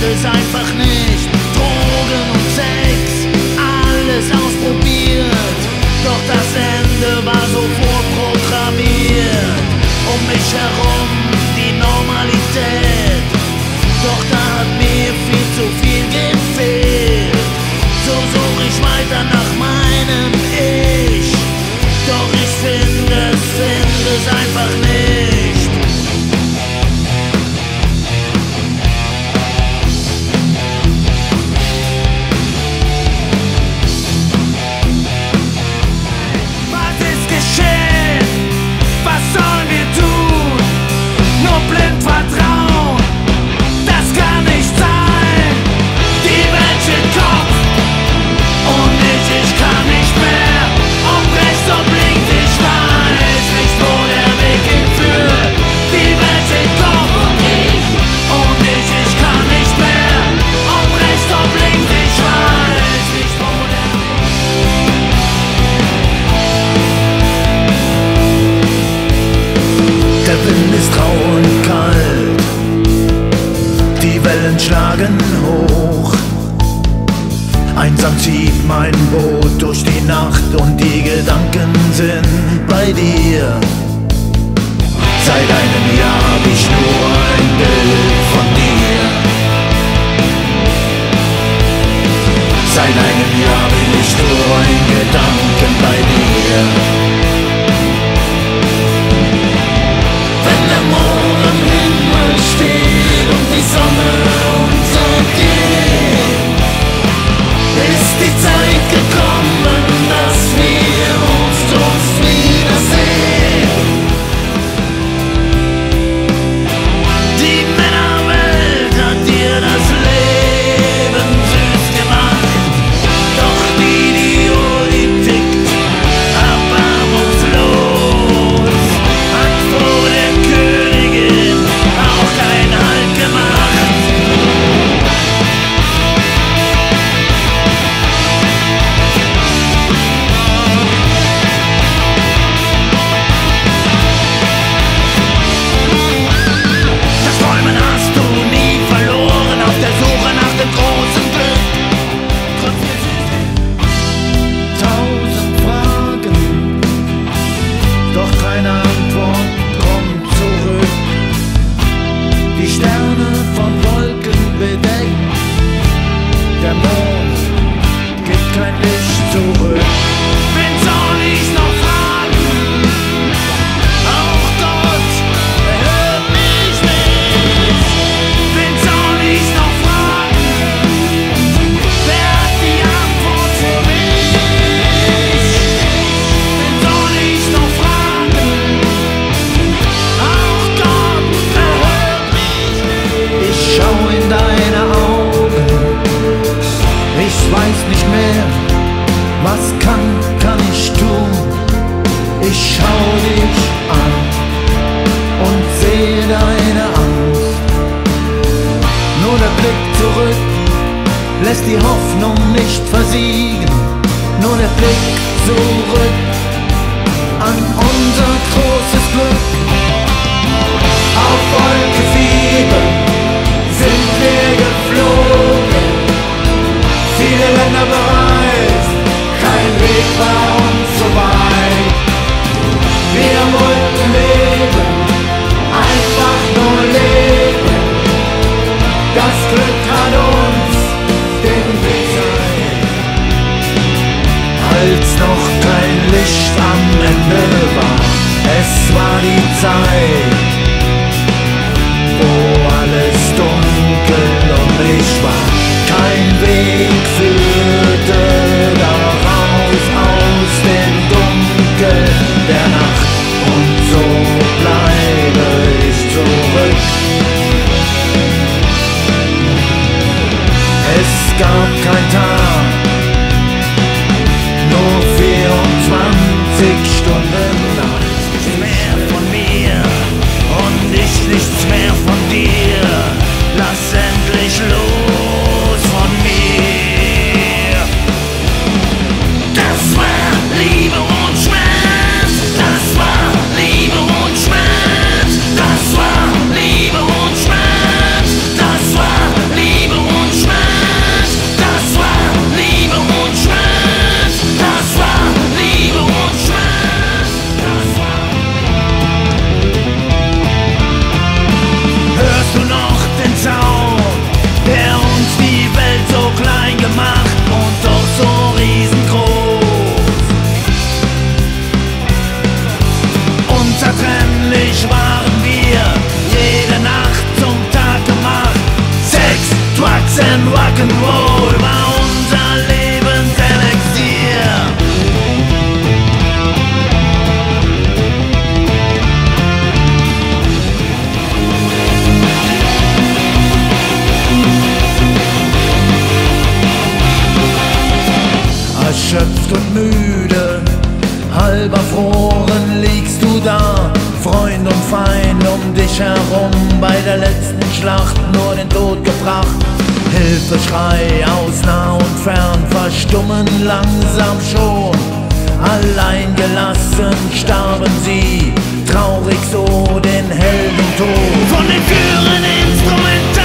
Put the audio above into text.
es einfach nicht. Drogen und Sex, alles ausprobiert, doch das Ende war so vorprogrammiert. Um mich herum die Normalität, doch da hat mir viel zu viel gefehlt. So such ich weiter nach meinem Ich, doch ich finde es einfach nicht. Was ist geschehen? Was sollen wir tun? Nur blind vertrauen, das kann nicht sein. Die Welt steht Kopf und ich kann nicht mehr. Ob rechts, ob links, ich weiß nicht, wo der Weg hinführt. Die Welt steht Kopf und ich kann nicht mehr. Ob rechts, ob links, ich weiß nicht, wo der Weg. Der Wind ist rau und kalt, die Wellen schlagen hoch. Einsam zieht mein Boot durch die Nacht und die Gedanken sind bei dir. Seit einem Jahr hab ich nur ein Bild von dir. Seit einem Jahr bin ich nur in Gedanken bei dir. Wenn der Mond am Himmel steht und die Sonne untergeht, ist die Zeit gekommen, dass wir uns wiedersehen. Die Männerwelt hat dir das Leben süß gemacht, doch die Uhr, die tickt erbarmungslos, hat vor der Königin auch keinen Halt gemacht. Das Träumen hast du nie verloren, auf der Suche nach dem großen Glück. Trotzdem tausend Fragen, doch keine Antwort kommt zurück. Die Sterne von Wolken bedeckt, der Mond gibt kein Licht zurück. Wen soll ich noch fragen? Auch Gott hört mich nicht. Wen soll ich noch fragen? Wer hat die Antwort für mich? Wen soll ich noch fragen? Auch Gott hört mich nicht. Ich schau in deine Augen, ich weiß nicht mehr, was kann ich tun? Ich schau dich an und sehe deine Angst. Nur der Blick zurück lässt die Hoffnung nicht versiegen. Nur der Blick zurück an unser großes Glück. Auf Wolke 7 sind wir geflogen, viele Länder bereist, kein Weg war uns so weit. Wir wollten leben, einfach nur leben. Das Glück hat uns den Weg gezeigt. Als noch kein Licht am Ende war, es war die Zeit, wo alles dunkel um mich war. Kein Weg führte daraus aus dem Dunkel der Nacht, und so bleibe ich zurück. Es gab kein Tag, nur 24 Stunden Nacht. Nichts mehr von mir und nichts mehr von dir. Lass endlich los von mir. Das war Liebe und Schmerz. Das war Liebe und Schmerz. Das war Liebe und Schmerz. Das war Liebe und Schmerz. denn Rock'n'Roll war unser Lebenselixier. Erschöpft und müde, halb erfroren liegst du da, Freund und Feind um dich herum, bei der letzten Schlacht nur den Tod gebracht. Hilfeschrei aus nah und fern verstummen langsam schon, allein gelassen starben sie, traurig so den Heldentod. Von den führenden Instrumenten